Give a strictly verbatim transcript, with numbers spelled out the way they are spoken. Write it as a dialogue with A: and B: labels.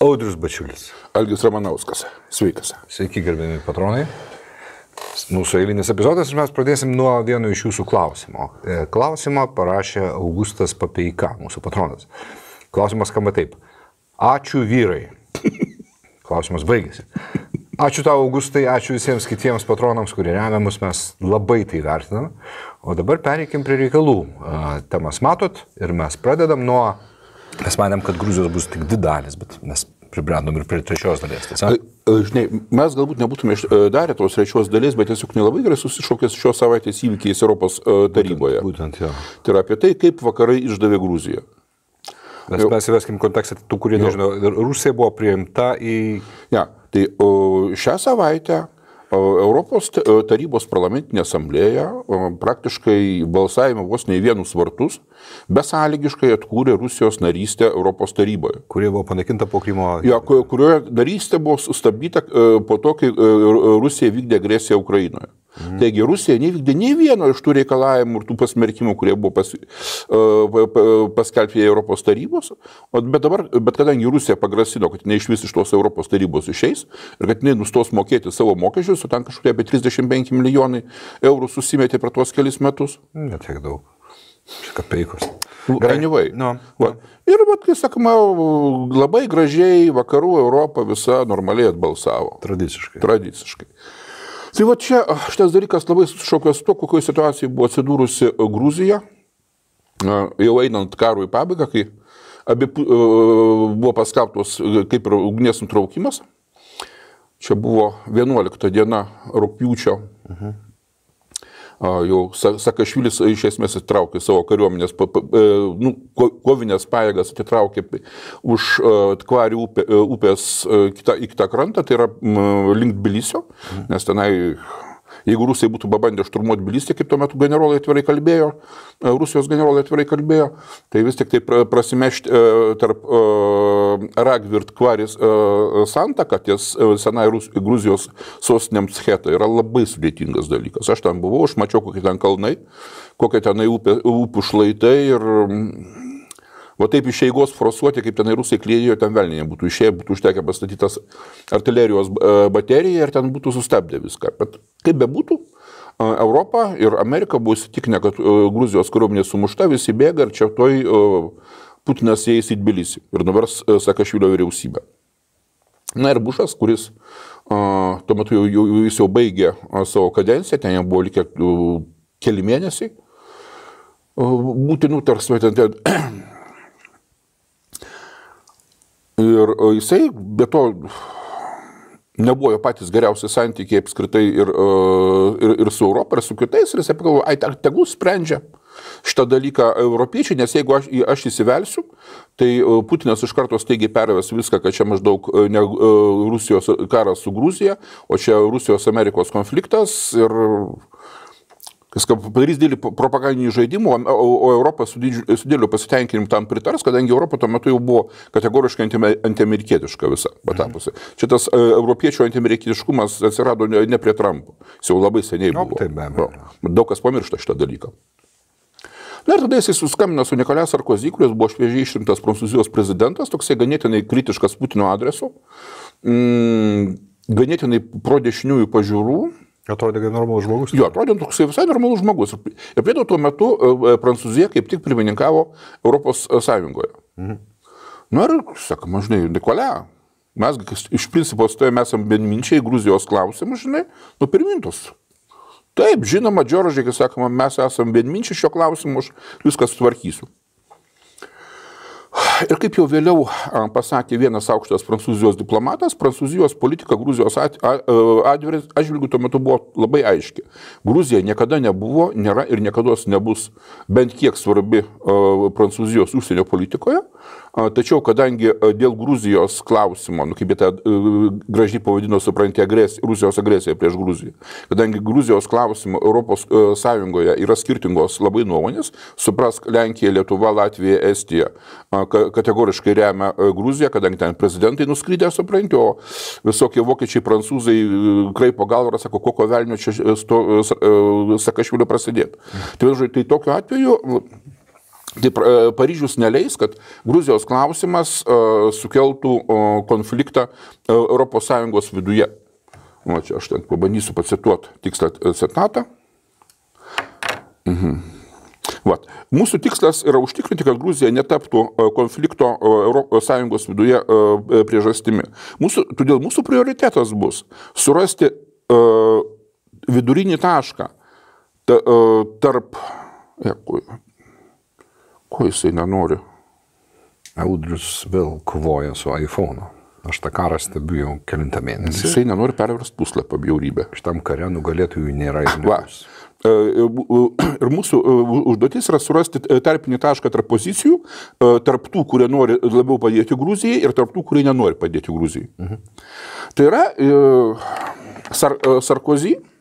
A: Audrius Bačiulis.
B: Algis Ramanauskas. Sveikas.
A: Sveiki, gerbėmi patronai. Mūsų eilinis epizodas ir mes pradėsim nuo vieno iš jūsų klausimo. Klausimą parašė Augustas Papeika, mūsų patronas. Klausimas skamba taip. Ačiū vyrai. Klausimas baigėsi. Ačiū tau, Augustai, ačiū visiems kitiems patronams, kurie remia mus, mes labai tai vertiname. O dabar pereikim prie reikalų. Temas matot ir mes pradedam nuo... Mes manėm, kad Gruzijos bus tik dvi dalis, bet mes pribrendom ir prie trečios dalies. Tiesa?
B: Žinai, mes galbūt nebūtume darę tos trečios dalies, bet tiesiog nelabai gerai susišaukęs šios savaitės įvykiais Europos taryboje.
A: Būtent, būtent jo.
B: Tai yra apie tai, kaip vakarai išdavė Gruziją.
A: Mes, mes įveskim kontekstą tų, kurie nežino. Rusija buvo priimta į...
B: Ja, tai o, šią savaitę Europos tarybos parlamentinė asamblėja praktiškai balsavimo vos ne į vienus vartus besąlygiškai atkūrė Rusijos narystę Europos taryboje.
A: Kurie buvo panaikinta po Krymo...
B: Ja, kurioje narystė buvo sustabdyta po to, kai Rusija vykdė agresiją Ukrainoje. Mhm. Taigi Rusija nevykdė nei vieno iš tų reikalavimų ir tų pasmerkimų, kurie buvo pas, paskelbti Europos tarybos, bet dabar, bet kadangi Rusija pagrasino, kad jinai iš vis iš tos Europos tarybos išeis ir kad jinai nustos mokėti savo mokesčius, o ten kažkokie apie trisdešimt penki milijonai eurų susimetė per tuos kelis metus.
A: Ne tiek daug. Kapeikos.
B: Anyway.
A: No,
B: no. Ir, vat, kai sakoma, labai gražiai vakarų Europą visa normaliai atbalsavo.
A: Tradiciškai.
B: Tradiciškai. Tai va čia šitas dalykas labai sušaukęs to, kokioje situacijoje buvo atsidūrusi Gruzija, jau einant karui į pabaigą, kai abi buvo paskelbtos kaip ir ugnies nutraukimas. Čia buvo vienuolikta diena rugpjūčio. Uh-huh. Jau Sakašvilis iš esmės atitraukė savo kariuomenės, nu, kovinės pajėgas atitraukė už Tkvari upė, upės kitą, į kitą krantą, tai yra link Tbilisio, nes tenai, jeigu Rusai būtų pabandę šturmuoti Tbilisį, kaip tuo metu generolai atvirai kalbėjo, Rusijos generolai atvirai kalbėjo, tai vis tik tai prasimešti tarp Ragvi ir Tkvaris santaką ties senai Gruzijos sostinėm Mtscheta yra labai sudėtingas dalykas. Aš ten buvau, aš mačiau, kokie ten kalnai, kokie tenai upė, upių šlaitai ir va taip iš eigos forsuoti, kaip tenai Rusai klėjo, ten velniai būtų išėję, būtų užtekę pastatytas artilerijos baterija ir ten būtų sustabdę viską. Bet kaip bebūtų, Europa ir Amerika buvo įsitikinę, kad Gruzijos kariuomenė sumušta, visi bėga ir čia toj Putinas įeis į Tbilisį ir nuvers Sakašvilio vyriausybę. Na ir Bušas, kuris tuo metu jau, jau, jis jau baigė savo kadenciją, ten jau buvo likę keli mėnesiai, būti nutars, ir jisai, be to, nebuvo jo patys geriausi santykiai apskritai ir, ir, ir su Europą, ir su kitais, ir jisai pagalvojo, ai, tegul sprendžia šitą dalyką europiečiai, nes jeigu aš, aš įsivelsiu, tai Putinas iš karto staigiai perves viską, kad čia maždaug ne Rusijos karas su Gruzija, o čia Rusijos Amerikos konfliktas ir kas padarys didelį propagandinį žaidimą, o, o Europa su dideliu pasitenkinimu tam pritars, kadangi Europa tuo metu jau buvo kategoriškai antiamerikietiška visa patapusi. Mhm. Čia tas europiečių antiamerikietiškumas atsirado ne, ne prie Trumpo, jis jau labai seniai buvo.
A: Taip, be abejo.
B: Daug kas pamiršta šitą dalyką. Na ir tada jis suskambino su Nikolai Sarkozy, kuris buvo šviežiai išrinktas Prancūzijos prezidentas, toksai ganėtinai kritiškas Putino adresu, mm, ganėtinai prodešiniųjų pažiūrų.
A: Atrodė, kad normalus žmogus.
B: Jo, atrodė toksai visai normalus žmogus. Ir prie to tuo metu Prancūzija kaip tik pirmininkavo Europos Sąjungoje. Mhm. Na ir, sakoma, žinai, Nikolai, mes iš principo stojame esam benminčiai Gruzijos klausimus, žinai, nu pirmintus. Taip, žinoma, Džordžiai, kai sakoma, mes esam vienminčiai šio klausimu, aš viską sutvarkysiu. Ir kaip jau vėliau pasakė vienas aukštas prancūzijos diplomatas, prancūzijos politika Gruzijos atžvilgiu tuo metu buvo labai aiški. Gruzija niekada nebuvo, nėra ir niekados nebus bent kiek svarbi Prancūzijos užsienio politikoje. Tačiau, kadangi dėl Gruzijos klausimo, nu, kaip jie tą gražiai pavadino, supranti, agresiją, Rusijos agresiją prieš Gruziją, kadangi Gruzijos klausimo Europos Sąjungoje yra skirtingos labai nuomonės, suprask, Lenkija, Lietuva, Latvija, Estija kategoriškai remia Gruziją, kadangi ten prezidentai nuskridę, supranti, o visokie vokiečiai, prancūzai kraipo galvą, sako, kokio velnio čia Sakašvilio prasidėti. Tai, tai tokiu atveju Tai Paryžius neleis, kad Gruzijos klausimas sukeltų konfliktą Europos Sąjungos viduje. O čia aš ten pabandysiu pacituoti tikslą citatą. Mhm. Vat. Mūsų tikslas yra užtikrinti, kad Gruzija netaptų konflikto Europos Sąjungos viduje priežastimi. Mūsų, todėl mūsų prioritetas bus surasti uh, vidurinį tašką ta, uh, tarp... Ja, ko, ko jisai nenori?
A: Audrius vėl kovoja su iPhone'u. Aš tą karą stebiu jau kelintą mėnesį.
B: Jisai nenori perversti puslapio bjaurybę.
A: Šitam kare nugalėtojų nėra ir nebus.
B: Ir mūsų užduotis yra surasti tarpinį tašką tarp pozicijų, tarp tų, kurie nori labiau padėti Gruzijai ir tarp tų, kurie nenori padėti Gruzijai. Mhm. Tai yra Sar, Sarkozy